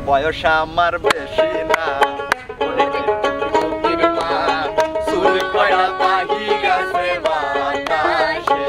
বয়স আমার বেশি না চুল কয়লা পাহি গেছে বাতাসে।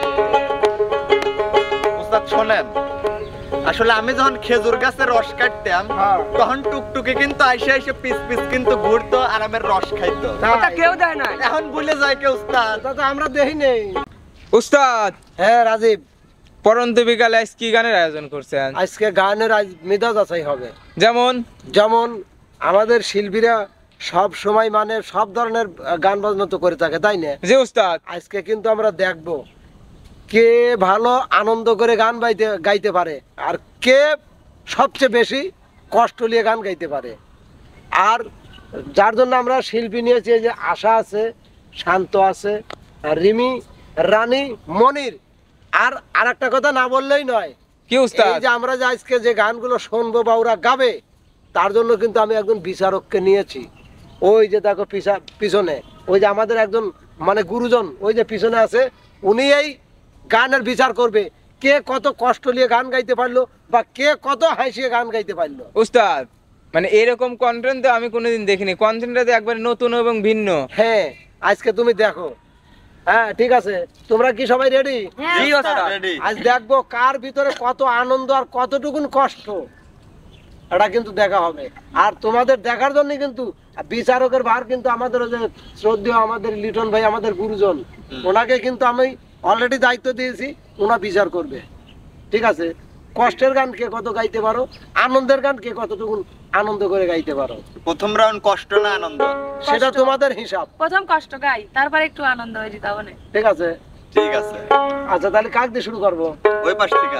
উস্তাদ শোনেন, আসলে আমি যখন খেজুর গাছের রস কাটতাম তখন টুকটুকি কিন্তু আইসে আইসে পিস পিস কিন্তু ঘুরতো আর আমের রস খাইতো। কেউ দেয় না, এখন ভুলে যায় কে উস্তাদ? আমরা দেখি নেই। উস্তাদ, হ্যাঁ রাজীব, পরন্ত বিকালে আজ কি গানের আয়োজন করছেন? আজকে গানের মেধা যাচাই হবে। যেমন যেমন আমাদের শিল্পীরা সব সময় মানে সব ধরনের গান বাজনা তো করে থাকে, তাই না? জি উস্তাদ। আজকে কিন্তু আমরা দেখব কে ভালো আনন্দ করে গান গাইতে পারে আর কে সবচেয়ে বেশি কষ্ট নিয়ে গান গাইতে পারে। আর যার জন্য আমরা শিল্পী নিয়েছি, যে আশা আছে, শান্ত আছে, রিমি, রানী, মনির। আর আরেকটা কথা না বললেই নয়, কি উস্তাদ? এই যে আমরা যে আজকে যে গানগুলো শুনবো বা ওরা গাবে, তার জন্য কিন্তু আমি একজন বিচারককে নিয়েছি। ওই যে দেখো পিছনে ওই যে আমাদের একজন মানে গুরুজন ওই যে পিছনে আছে, উনি এই গানের বিচার করবে কে কত কষ্ট নিয়ে গান গাইতে পারলো বা কে কত হাসিয়ে গান গাইতে পারলো। উস্তাদ, মানে এরকম কন্টেন্ট তো আমি কোনোদিন দেখিনি। কন্টেন্টটা তো একবারে নতুন এবং ভিন্ন। হ্যাঁ, আজকে তুমি দেখো। হ্যাঁ ঠিক আছে, তোমরা কি সবাই রেডি? জি উস্তাদ, রেডি। আজ দেখবো কার ভিতরে কত আনন্দ আর কতটুকুন কষ্ট, এটা কিন্তু দেখা হবে। আর তোমাদের দেখার জন্য কিন্তু বিচারকের ভার কিন্তু আমাদের যে শ্রদ্ধেয় আমাদের লিটন ভাই, আমাদের গুরুজন, ওনাকে কিন্তু আমি অলরেডি দায়িত্ব দিয়েছি, ওনা বিচার করবে। ঠিক আছে, কষ্টের গান কে কত গাইতে পারো, আনন্দের গান কে কতটুকু আনন্দ করে গাইতে পারো। প্রথম রাউন্ড কষ্ট না আনন্দ, সেটা তোমাদের হিসাব। প্রথম কষ্ট গাই, তারপর একটু আনন্দ হয়ে যেতে হবে। ঠিক আছে, ঠিক আছে। আচ্ছা তাহলে কাক দিয়ে শুরু করবো? ওই পাশ থেকে।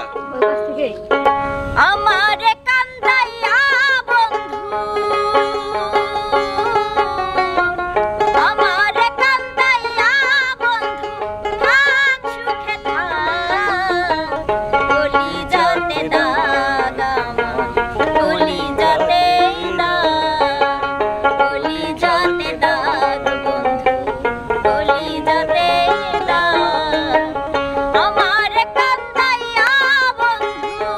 আমার কান্দাইয়া বন্ধু, আমার কান্দাইয়া বন্ধু, থাক সুখে থাক, কলি যাতে দাগ আমার, কলি যাতে দাগ, কলি যাতে দাগ বন্ধু, কলি যাতে দাগ, আমার কান্দাইয়া বন্ধু,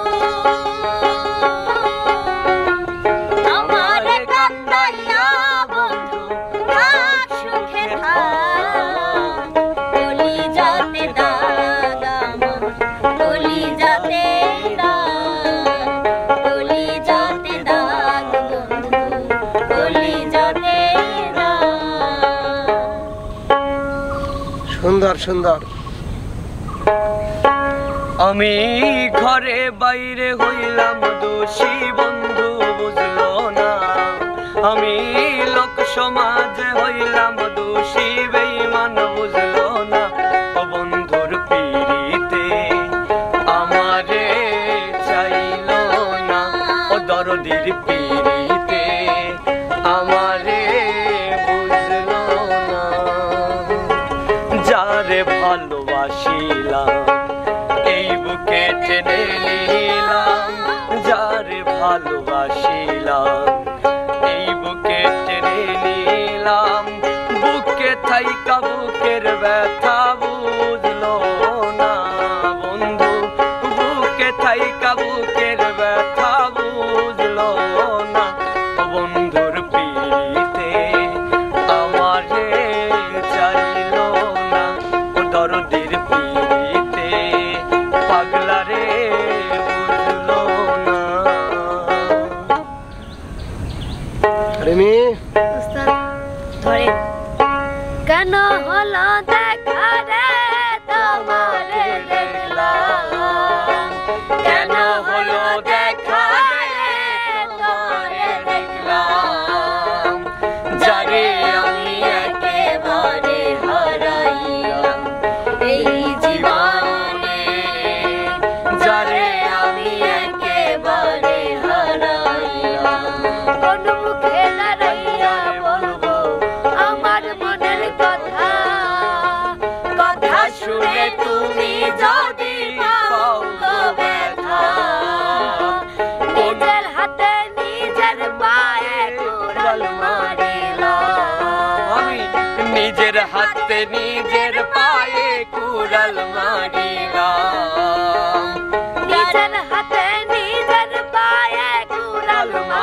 আমার কান্দাইয়া বন্ধু, থাক সুখে থাক, কলি যাতে দাগ আমার, কলি যাতে দাগ, কলি যাতে দাগ বন্ধু, কলি যাতে দাগ। সুন্দর সুন্দর। আমি ঘরে বাইরে হইলাম দোষী বন্ধু বুঝলো না, আমি লোক সমাজে হইলাম দোষী বেঈমান বুঝলো না, ও বন্ধুর পিড়িতে আমারে চাইলো না, ও দরদির পিড়িতে আমারে বুঝলো না, যারে ভালোবাসিলাম এই বুকে টেনে নিলাম, যারে ভালোবাসিলাম এই বুকে টেনে নিলাম, বুকে থাইকা বুকের ব্যথা বুঝলো না বন্ধু, বুকে থাইকা বুকের ব্যথা বুঝলো না, ও বন্ধুর পিড়িতে আমারে চাইলো না, ও দরদির পিড়িতে পাগলা রে বুঝলো না। রিমি, ধরে কেন হলো দেখা রে তোমারে দেখলাম, কেন হলো দেখা রে তোমারে দেখলাম, যারে আমি একেবারে হারাইলাম এই জীবনে, যারে আমি একেবারে হারাইলাম, কোন মুখে দাঁড়াইয়া বলবো আমার মনের কথা, কথা শুনে তুমি যদি পাও তো ব্যথা, নিজের হাতে নিজের পায়ে কুড়াল মারিলাম, আমি নিজের হাতে নিজের পায়ে কুড়াল মারিলাম, নিজের হাতে নিজের পায়ে কুড়াল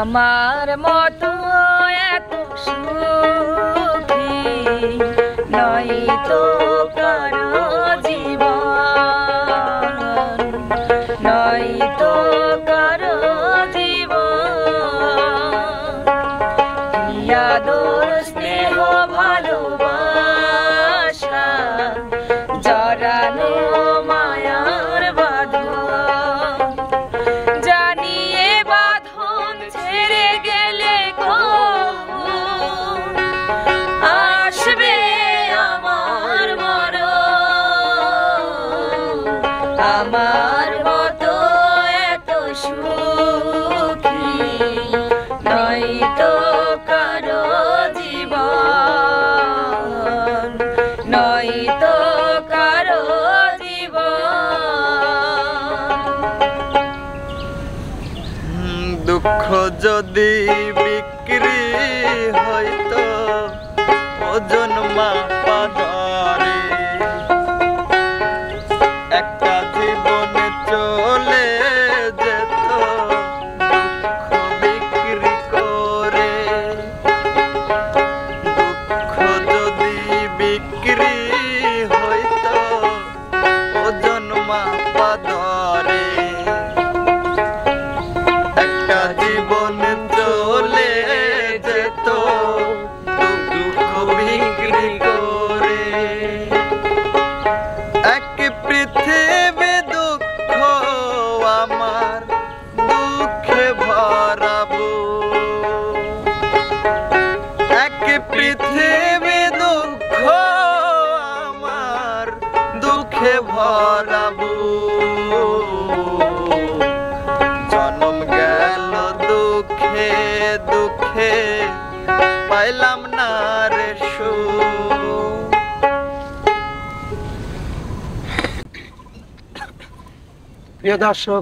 আমার মতো এত সুখী নয় তো কারো জীবন, নয় তো কারো জীবন। আদর স্নেহ ভালোবাসা জড়ানো মায়ার বাঁধন, জানিয়ে বাঁধন ছেড়ে গেলে গো আসবে আমার মরণ। আমার মতো এত সুখী নয় তো কারো জীবন, নয় তো কারো জীবন। দুঃখ যদি বিক্রি হয়তো ওজন মাপা ধরে, একটা জীবন চলে যেত দুঃখ বিক্রি করে। দুঃখ যদি বিক্রি হয়তো ওজন মাপা ধরে, একটা জীবন চলে যেত দুঃখ বিক্রি করে। এক পৃথিবী দুঃখ আমার দুঃখে ভরাবো, এক পৃথিবী দুঃখ আমার দুঃখে ভরাবো। জনম গেল দুঃখে দুঃখে পাইলাম না রে সুখ। প্রিয় দর্শক,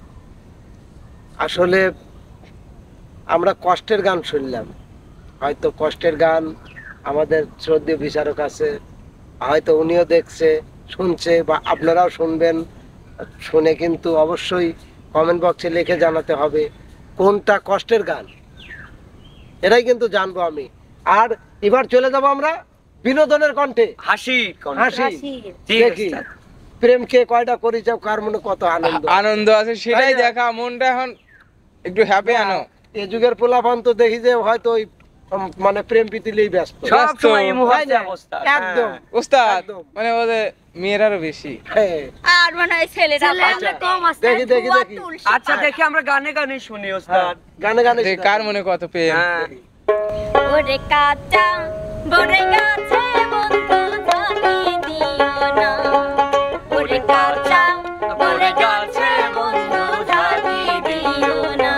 আসলে আমরা কষ্টের গান শুনলাম। হয়তো কষ্টের গান আমাদের শ্রদ্ধেয় বিচারক আছে, হয়তো উনিও দেখছে, শুনছে, বা আপনারাও শুনবেন। শুনে কিন্তু অবশ্যই কমেন্ট বক্সে লিখে জানাতে হবে কোনটা কষ্টের গান, এটাই কিন্তু জানবো আমি। আর এবার চলে যাব আমরা বিনোদনের কণ্ঠে। হাসি হাসি ঠিক দেখি আছে। প্রেমকে কয়টা করেছে, কার মনে কত আনন্দ আনন্দ আছে সেটাই দেখা, মনটা এখন একটু হ্যাপি আনো। এ যুগের পোলাপান তো দেখি যে হয়তো ওই মানে প্রেম প্রীতিলেই ব্যস্ত। সব সময় এই মুহূর্তে তাই না? অবস্থা। একদম ওস্তাদ একদম। মানে ওদের মেয়েরারও বেশি। হ্যাঁ। আর মনে হয় ছেলেরা কম আছে। দেখি দেখি দেখি আচ্ছা দেখি আমরা গানে গানে শুনি ওস্তাদ। গানে গানে যে কার মনে কত প্রেম। হ্যাঁ। ওরে কাঁচা বড়ে গাছে বন্ধু জানি দিও না, ওরে কাঁচা বড়ে গাছে বন্ধু জানি দিও না।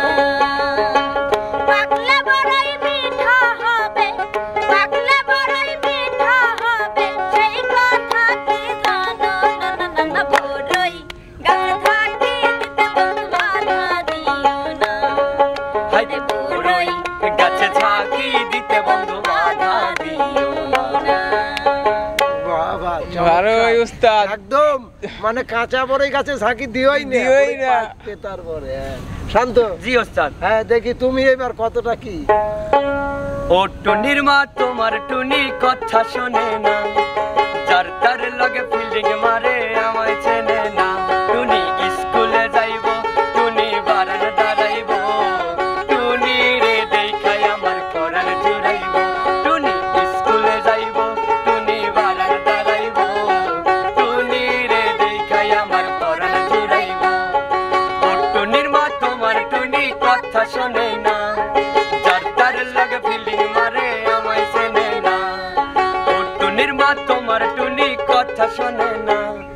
পাকলে বড়ই মিঠা হবে, পাকলে বড়ই মিঠা হবে, সেই কথা কি জানো না না না না। বড়ই গাছে থাকি দিতে বন্ধু বাধা দিও না, হাইরে বড়ই গাছে ঝাঁকি দিতে বন্ধু বাধা দিও না। বাহ বাহ, আরে ওই উস্তাদ একদম মানে কাঁচা বড়ই গাছে ঝাঁকি দিওই না, দিওই না। পাকতে তারপরে। হ্যাঁ। শান্ত, জি ওস্তাদ। হ্যাঁ দেখি তুমি এবার কতটা কি। ও টুনির মা তোমার টুনি কথা শোনে না, যার তার লগে ফিল্ডিং মারে আমায় চেনে না। টুনি স্কুলে যাইব, টুনি বারান দাঁড়াইব, টুনি রে দেখাই আমার পরাণ জুড়াইব। টুনি স্কুলে যাইব, টুনি বারান দাঁড়াইব, টুনি রে দেখাই আমার পরাণ জুড়াইব। ও টুনির মা তোমার টুনি কথা শোনে না, যার তার লগে ফিল্ডিং মারে আমায় চেনে না। ও টুনির মা তোমার টুনি কথা শোনে না।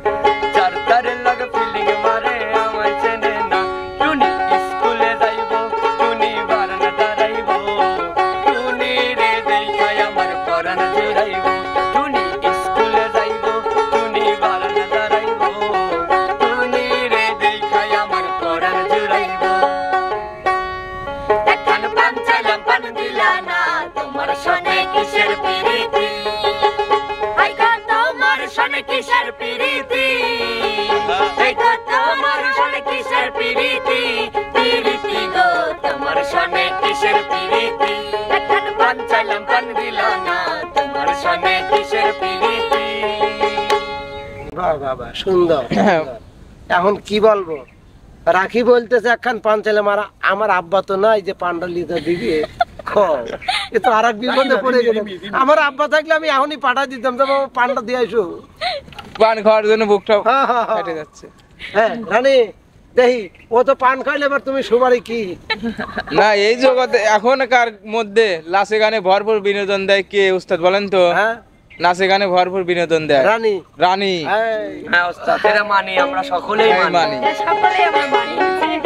বাবা সুন্দর এখন কি বলবো রাখি বলতেছে একখান পান ছেলে মারা আমার আব্বা তো নাই যে পান্ডা লিতে দিবি এ তো আর এক বিপদে পড়ে গেল আমার আব্বা থাকলে আমি এখনই পাঠা দিতাম তো বাবা পান্ডা দিয়ে আইসো পান খাওয়ার জন্য বুকটা ফেটে যাচ্ছে। হ্যাঁ রানী দেখি ও তো পান খাইলে এবার তুমি সুপারি কি না এই জগতে এখনকার মধ্যে নাচে গানে ভরপুর বিনোদন দেয় কে উস্তাদ বলেন তো? হ্যাঁ নাচে গানে ভরপুর বিনোদন দেয় রানী রানী। হ্যাঁ ওস্তাদ এটা মানি আমরা সকলেই মানি। সকলে আমরা মানি।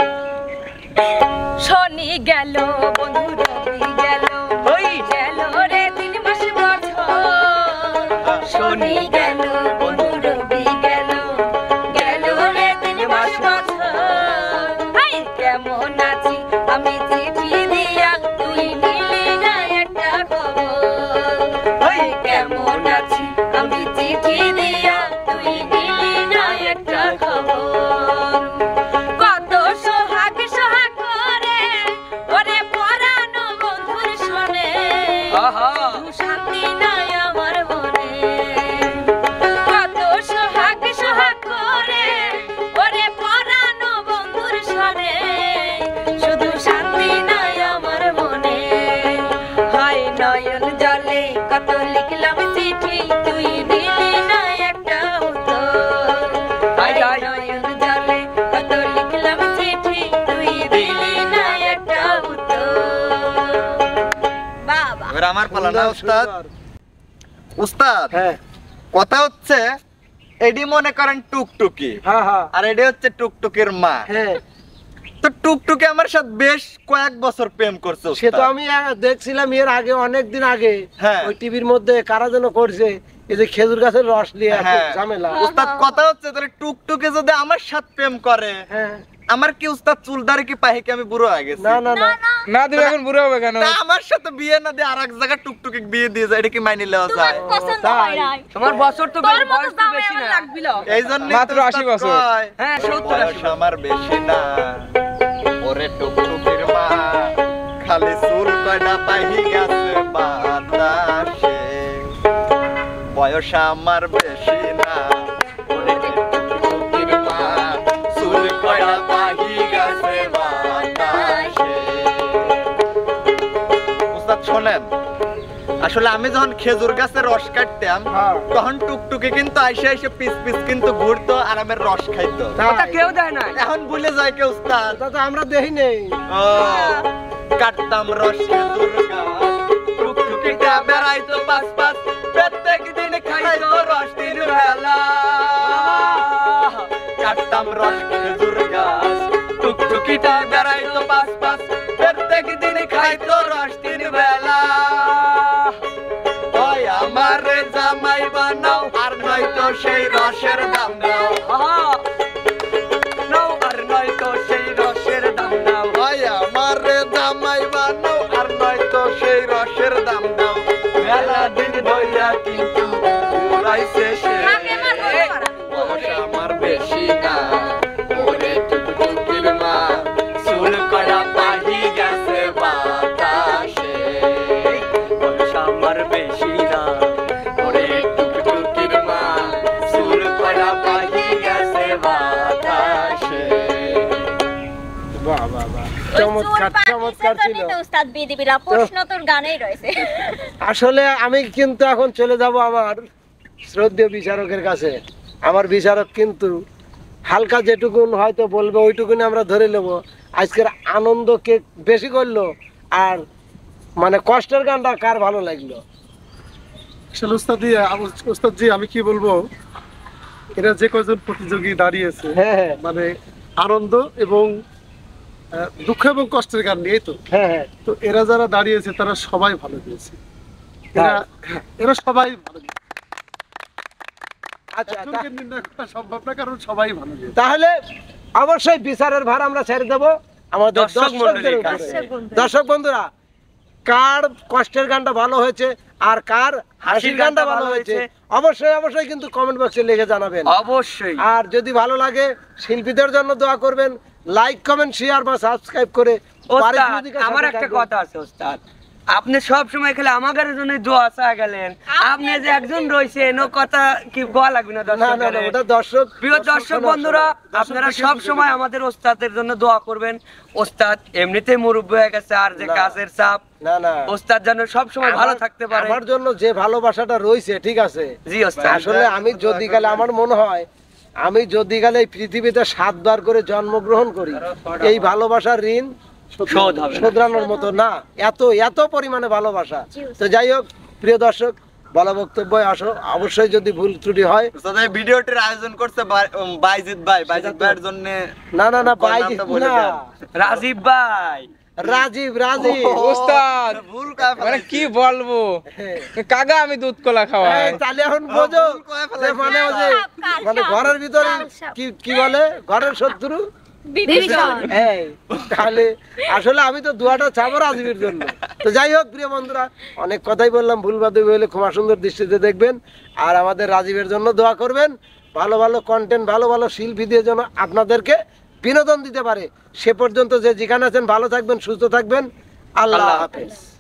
শনি গেল বন্ধু রবি গেল ওই গেল রে 3 মাস বছর শনি গেল বন্ধু রবি গেল গেল রে 3 মাস বছর হাই কেমন আছি আমি চিঠি দিয়া তুই নিলি না একটা খবর হাই কেমন আছি আমি চিঠি দিয়া তুই নিলি না একটা খবর কত সোহাগ সোহাগ করে ওরে পরানো বন্ধুর শোনে আহা শান্তি নাই আমার মনে কত সোহাগ সোহাগ করে ওরে পরানো বন্ধুর শোনে শুধু শান্তি নাই আমার মনে হায় নয়ন জলে কত লিখলাম চিঠি তুই নিলি না একটা উত্তর হায় নয়ন জলে কত লিখলাম চিঠি তুই দিলি না একটা উত্তর বাবা এবার আমার পালা না উস্তাদ। উস্তাদ হ্যাঁ কথা হচ্ছে এডি মনে করেন টুকটুকি হ্যাঁ হ্যাঁ আর এডি হচ্ছে টুকটুকির মা। হ্যাঁ তো টুকটুকি আমার সাথে বেশ কয়েক বছর প্রেম করছে সে তো উস্তাদ। আমি দেখছিলাম এর আগে অনেক দিন আগে হ্যাঁ। ওই টিভির মধ্যে কারা যেন করছে এই যে খেজুর গাছের রস নিয়ে এত হ্যাঁ। ঝামেলা উস্তাদ কথা হচ্ছে তাহলে টুকটুকি যদি আমার সাথে প্রেম করে হ্যাঁ আমার কি উস্তাদ চুলদারি কি পাহি কি আমি বুড়ো হয়ে গেছি? না না না না তুমি এখন বুড়ো হবে কেন? তা আমার সাথে বিয়ে না দিয়ে আরেক জায়গায় টুকটুকি বিয়ে দিয়ে যায় এটা কি মাইনে লওয়া তোমার যায়? পছন্দ তাই। হয় নাই তোমার বছর তো তোর বেশি, মতো বয়স তো দামে বেশি আমার না। লাগবিল এই জন্য মাত্র 80 বছর। হ্যাঁ 70 বয়স আমার বেশি না ওরে টুকটুকির মা খালি চুল কয়টা পাহি গেছে বাতাসে বয়স আমার বেশি না ওরে টুকটুকির মা চুল কয়টা পাহি গেছে বাতাসে। উস্তাদ শোনেন আসলে আমি যখন খেজুর গাছের রস কাটতাম হ্যাঁ। তখন টুকটুকি কিন্তু আইসে আইসে পিস পিস কিন্তু ঘুরতো আর আমের রস খাইতো। ওটা কেউ দেয় না। এখন ভুলে যায় কে উস্তাদ? তা তো আমরা দেখি নেই ও কাটতাম রস খেজুর গাছ টুকটুকিটা বেড়াইতো পাঁচ পাঁচ প্রত্যেক দিন খাইতো রস 3 বেলা কাটতাম রস খেজুর গাছ টুকটুকিটা বেড়াইতো পাঁচ পাঁচ প্রত্যেক দিন খাইতো রস 3 বেলা ওই আমার জামাই বানাও আর নয়তো সেই রসের দাম দাও আহা নাও আর নয়তো সেই রসের দাম দাও। ওই আমার জামাই বানাও আর নয়তো সেই রসের দাম দাও মেলা দিন ধইরা কিন্তু উড়াইছে সে আগে মারবো তোমার আমি। বয়স আমার বেশি না ওরে টুকটুকির মা চুল কড়া পাহি গেছে বাতাসে বয়স আমার বেশি না। ওরে টুকটুকির মা চুল কড়া পাহি গেছে বাতাসে। বাহ বাহ বাহ ওই চমৎকার চুল চমৎকার পাকিস্তানের ছিল তো উস্তাদ বিদিবিরা প্রশ্ন তোর গানেই রয়েছে আসলে আমি কিন্তু এখন চলে যাব আমার শ্রদ্ধেয় বিচারকের কাছে আমার বিচারক কিন্তু হালকা যেটুকুন হয়তো বলবে ওইটুকুনি আমরা ধরে নেব আজকের আনন্দ কে বেশি করলো আর মানে কষ্টের গানটা কার ভালো লাগলো আসলে ওস্তাদজি আমি কি বলবো এরা যে কয়জন প্রতিযোগী দাঁড়িয়েছে হ্যাঁ হ্যাঁ মানে আনন্দ এবং দুঃখ এবং কষ্টের গান নিয়েই তো হ্যাঁ হ্যাঁ তো এরা যারা দাঁড়িয়েছে তারা সবাই ভালো দিয়েছে এরা সবাই ভালো দিয়েছে আচ্ছা একজনকে নির্ণয় করা সম্ভব না কারণ সবাই ভালো দিয়েছে তাহলে অবশ্যই বিচারের ভার আমরা ছেড়ে দেব আমাদের দর্শক দর্শকদের মণ্ডলীর উপরে। কাছে। দর্শক বন্ধুরা কার কষ্টের গানটা ভালো হয়েছে আর কার হাসির গানটা ভালো হয়েছে অবশ্যই অবশ্যই কিন্তু কমেন্ট বক্সে লিখে জানাবেন অবশ্যই। আর যদি ভালো লাগে শিল্পীদের জন্য দোয়া করবেন লাইক কমেন্ট শেয়ার বা সাবস্ক্রাইব করে ওস্তাদ পারিশ্রমিকের সাথে আমার একটা থাকবেন। কথা আছে ওস্তাদ আপনি সব সময় খেলে আমাদের জন্য দোয়া চা গেলেন, আপনি যে একজন রয়েছেন ও কথা কি বলা লাগবে না? না না না, দর্শক ওটা দর্শক প্রিয় দর্শক বন্ধুরা, আপনারা সব সময় আমাদের ওস্তাদের জন্য দোয়া করবেন। ওস্তাদ এমনিতেই মুরব্বী হয়ে গেছে, আর যে কাজের চাপ, না না, ওস্তাদ যেন সব সময় ভালো থাকতে পারে। আমার জন্য যে ভালোবাসাটা রয়েছে, ঠিক আছে, জি ওস্তাদ। আসলে আমি যদি গেলে আমার মনে হয় আমি যদি গেলে এই পৃথিবীতে 7 বার করে জন্মগ্রহণ করি, এই ভালোবাসার ঋণ শোধ হবে না। শোধরানোর মতো না, এত এত পরিমাণে ভালোবাসা। তো যাই হোক প্রিয় দর্শক, বলা বক্তব্য আসো, অবশ্যই যদি ভুল ত্রুটি হয়। উস্তাদ এই ভিডিওটির আয়োজন করছে বাইজিৎ ভাইয়ের জন্য। না না না, বাইজিৎ না, রাজীব ভাই, রাজীব রাজীব। ওস্তাদ ভুল কয়ে মানে ফেলেছি। কি বলবো, কাকা আমি দুধ কলা খাওয়াই। এই, তাহলে এখন বোঝো ভুল কয়ে যে ফেলেছি। মানে ওই যে মানে ঘরের ভিতরে কি কি বলে, ঘরের শত্রু। বিভীষণ। এই তাহলে আসলে আমি তো দুয়াটা চাবো রাজীবের জন্য। তো যাই হোক প্রিয় বন্ধুরা, অনেক কথাই বললাম, ভুল বাদবি হলে ক্ষমা সুন্দর দৃষ্টিতে দেখবেন, আর আমাদের রাজীবের জন্য দোয়া করবেন, ভালো ভালো কন্টেন্ট, ভালো ভালো শিল্পী দিয়ে যেন আপনাদেরকে বিনোদন দিতে পারে। সে পর্যন্ত যে যেখানে আছেন ভালো থাকবেন, সুস্থ থাকবেন। আল্লাহ হাফেজ।